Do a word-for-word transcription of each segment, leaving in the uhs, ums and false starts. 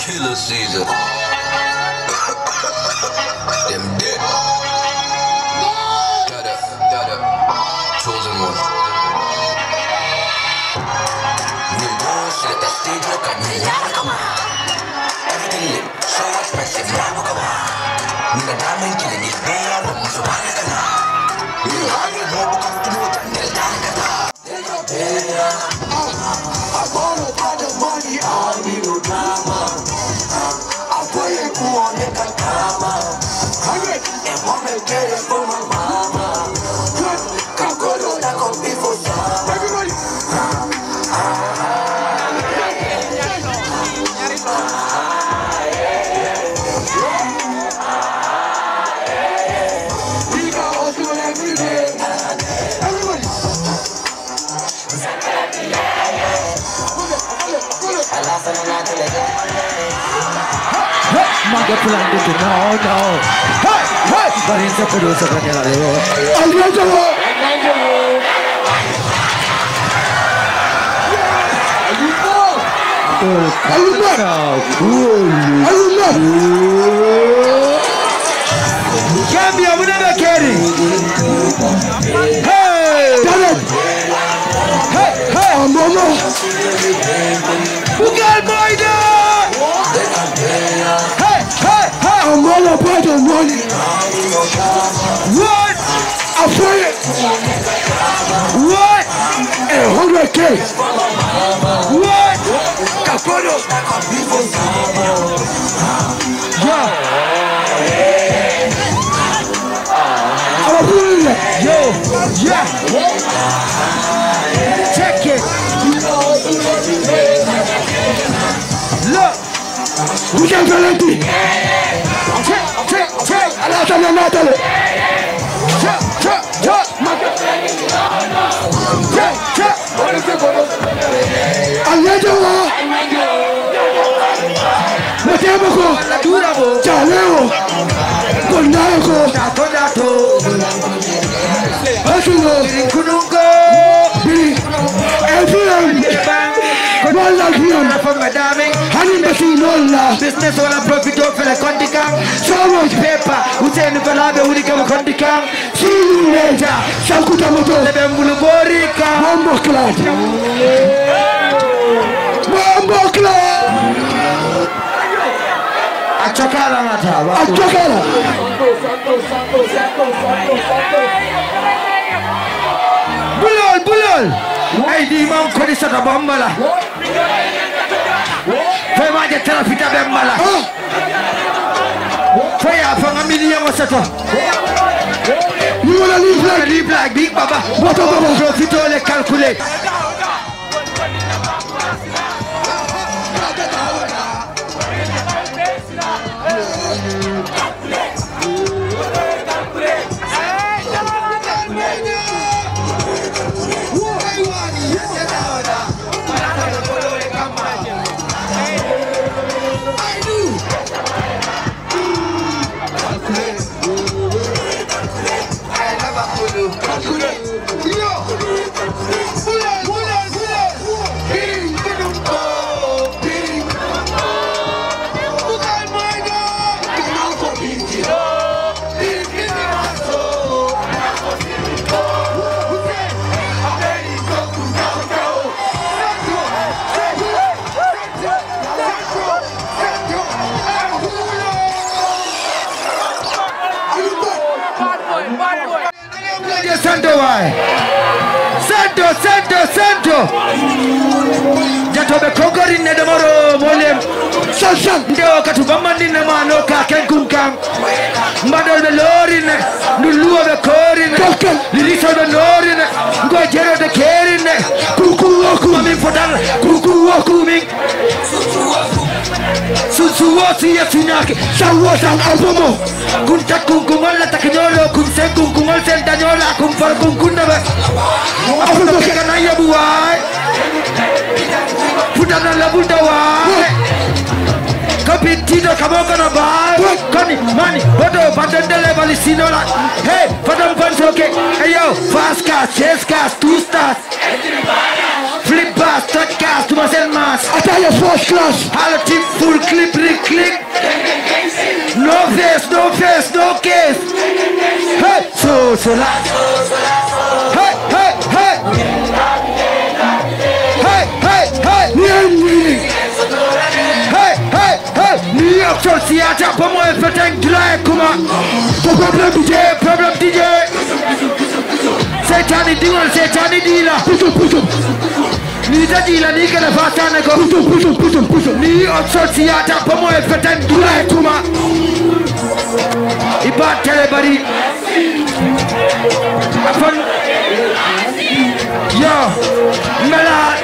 Killer season. Them dead. Dada, Dada, chosen one. New boss at the stage, look at me. Everything lit, so expensive, now come on. Nina diamond killing this day, I don't so high. You hardly know because to know that they're dying. I wanna buy the money, I need no drama. I put it on the drama. And wanna get it for my mama. Come go to that come before some. Everybody. We got hustle every day. Everybody. Maga pulang dulu, no, no. Hey, hey. Barin saya perlu sebenarnya lalu. Alhamdulillah. Alhamdulillah. Alhamdulillah. Gambian, we never carry. Hey, David. Hey, hey, Mama. Bukan Maida. Hey, hey, hey. I'm all about the money. What? I pay it. What? A hundred K. What? Capono. Yeah. Yo, yeah. Check it. Look. We can plenty. Check, check, check. Alatana, Natale. Check, check, check. Check, check. Alejandro. Matemo. Chaleo. Condado. Condado. Hasugo. Kunungo. Everyone. Walla Fiam from Madame, Honey Machine Walla, business all profit of the Condicam, so much paper, who send the Balabe who become a Condicam, see you later, Shakutamoto, Lebembuluborica, Mambo Club, Mambo Club, Achakala Matava, Achakala, Bulol, Bulol. Hey, di mam ko di sa bambala. Fay ma je trafita bambala. Fay afa nga million wasato. You wanna live like live like big baba. What about profito le calculate. Santo why? Santo, Santo, Santo. Jato be kongori ne demoro molem. Sansan ndio katubamani ne mano ka kenkungkang. Madol be lori ne, nuluo be kori ne, liriso be lori ne, ngojero de keri ne. Kuku waku mami fodal, kuku waku ming. Susu wasi ya sinyake, sawo sang albomo. Kunta kungkumol la taknyolo, kunse kungkumol sentanyola, kumfar kungkunda be. Afu to kana ya buai. Putana la bulta wa. Kapitino kamoka na bai. Kani mani bodo bandendele balisino la. Hey, fadam pansoke. Hey yo, fast cars, chase cars, two stars. Flip pass, touch gas to muscle mass. I tell you first class. Hollow tip, full clip, click, click. No face, no face, no case. Hey, so, so la. Hey, hey, hey. Hey, hey, hey. Hey, hey, hey. New York City Theater, pour moi, il fait un drag, comment? Problem D J, problem D J. Setani deal, setani dealer. Push up, push up. Ni da dealer, ni kana fata na go. Push up, push up, push up, push up. New York City Theater, pour moi, il fait un drag, comment? Il bat everybody. Afan. Yo, Mela.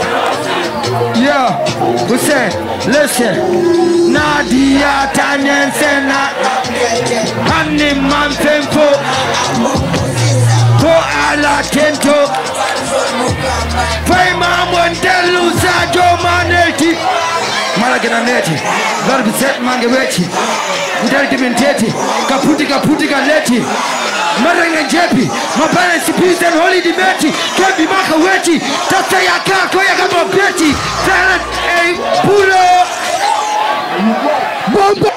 Yo, Houssain, listen. Nadia Tanyan Sena. Honey man femfo. Ko ala tento. Pay man wantelu sa jo maneti. Malagina neti. Garbi set mange wechi. Udari dimenteti. Kaputi kaputi kaleti. Maranga jepi. Mapana sipis and holy debeti. Kebi maka wechi. Tata ya kako ya kama beti. Talent a pulo. Bomba.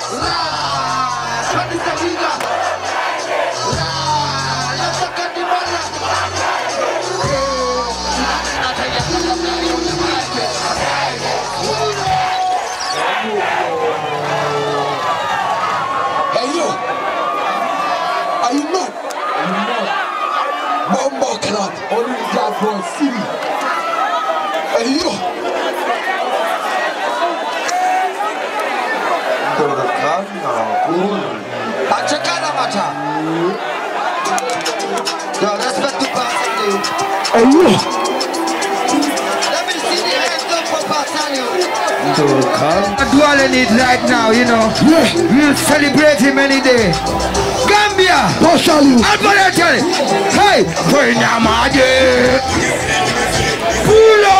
Hey, yo. Let me see the hands up for Basanio. Dwelling it right now, you know. Yeah. We'll celebrate him any day. Gambia. Basanio. Alberta. Hey. Ponyamaje. Pulo.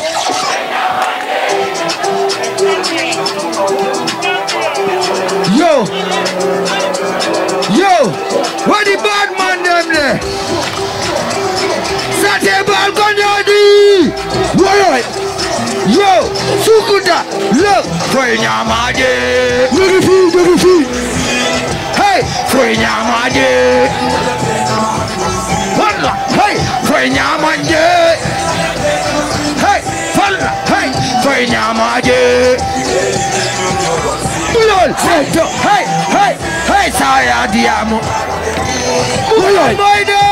Yo. Yo. What the bad man them there? Sate balkonyadi. Why? Yo, Sukuta, look, Ponyamaje. Look at you, look at you. Hey, Ponyamaje. Falla, hey, Ponyamaje. Hey, falla, hey, Ponyamaje. Lol, hey, hey, hey, Saya Diamo. Why? Boyde.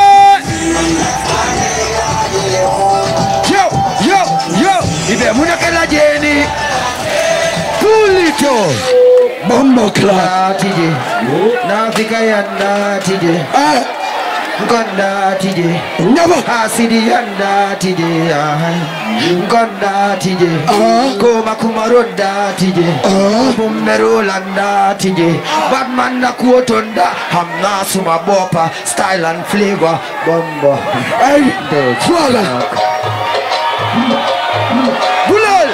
Yo, yo, yo, ibe munakela jeni. Pulito. Bomba club. Na tije. Na fika yanda tije. Ah, Gonda tije. never. Asidi yanda tije. Gonda tije. Ah. Koma kumaronda tije. Ah. Bumbero landa tije. Batman na kuotonda. Hamna suma bopa. Style and flavor. Bomba. Hey, swallow. Bulol.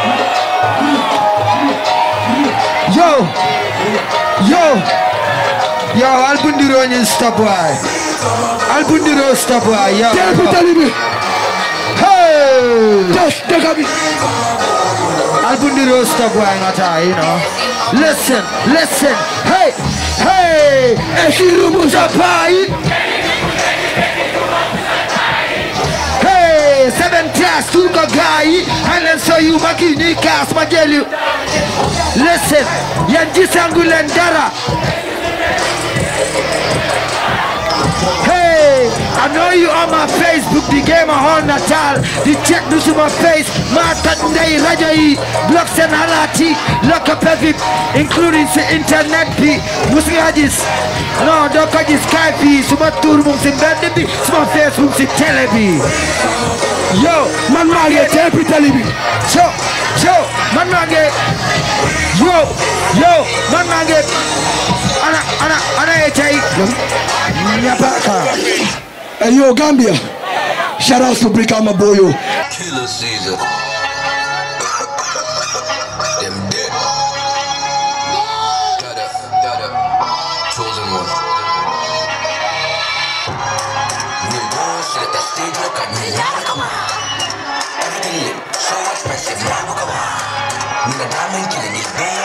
Yo. Yo. Yo, Albundiro ni stop boy. Albundiro stop boy. Yo. Tell me, tell me. Hey. Just take a bit. Albundiro stop boy ngata, you know. Listen, listen. Hey. Hey. Eshirumu zapai. Hey, seven class, two guy, and then so you maki ni class, Magelu. Listen, Yanji Sangulendara. Hey, I know you on my Facebook, the game on Natal, the check news on my face, Martandei Rajai, Blocks and Halati, lock up every, including the internet, Musi Hadis, no, Dokaji Skype, Sumatur Mumsi Bendibi, Small Facebook, Telebi. Yo, Man, man, get every television. Yo, yo, man, man, get, yo, yo, man, man, get, Ana, Ana, Ana, Echai, Nyapaka. Hey, yo, Gambia. Shout out to Brikama Boyo. Killer Caesar. Them dead. Dada, Dada. Chosen one. New boss, let the stage look at me. diamond killing is there.